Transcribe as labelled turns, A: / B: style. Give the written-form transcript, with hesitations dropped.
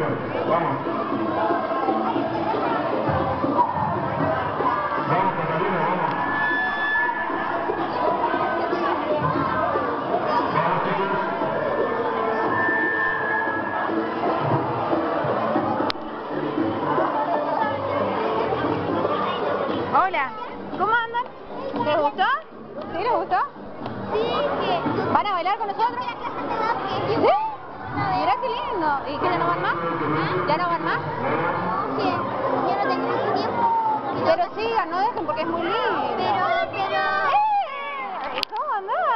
A: Vamos. Vamos, Catalina, vamos. Vamos, chicos.
B: Hola, ¿cómo andan? ¿Les gustó? ¿Sí les gustó?
C: Sí, que...
B: ¿Van a bailar con nosotros? ¿Sí? Mirá qué lindo. ¿Y qué, ya no van más? ¿Ya no van más?
C: Sí, yo no tengo mucho tiempo.
B: Pero sigan, no dejen porque es muy lindo.
C: Pero...
B: ¿Cómo andás?